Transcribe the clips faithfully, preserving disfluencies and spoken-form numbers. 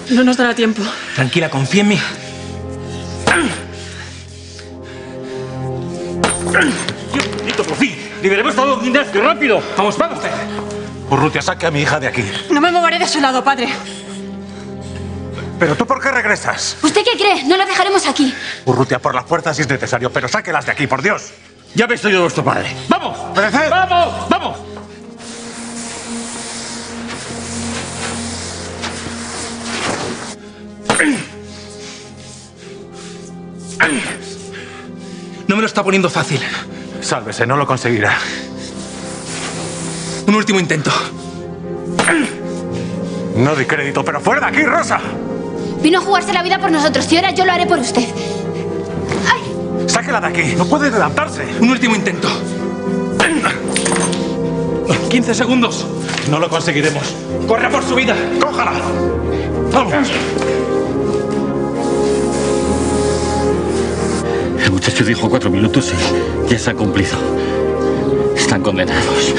No nos dará tiempo. Tranquila, confía en mí. ¡Dios bendito, por fin! ¡Liberemos todo Ignacio, rápido! Vamos, vamos. Urrutia, saque a mi hija de aquí. No me moveré de su lado, padre. ¿Pero tú por qué regresas? ¿Usted qué cree? No la dejaremos aquí. Urrutia, por las puertas si es necesario, pero sáquelas de aquí, por Dios. Ya habéis oído vuestro padre. ¡Vamos! ¡Pereced! ¡Vamos! ¡Vamos! No me lo está poniendo fácil. Sálvese, no lo conseguirá. Un último intento. No doy crédito, pero fuera de aquí, Rosa. Vino a jugarse la vida por nosotros y ahora yo lo haré por usted. ¡Ay! Sáquela de aquí. No puede adelantarse. Un último intento. quince segundos. No lo conseguiremos. ¡Corre por su vida! ¡Cójala! ¡Vamos! El muchacho dijo cuatro minutos y ya se ha cumplido. Están condenados.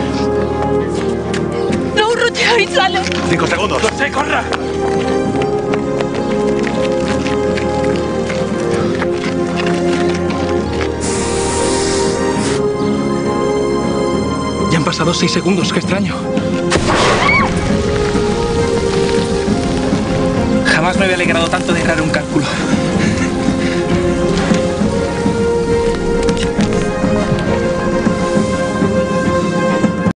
No, Urrutia, avísalo. Cinco segundos. ¡No sé, corra! Ya han pasado seis segundos, qué extraño. Jamás me había alegrado tanto de errar un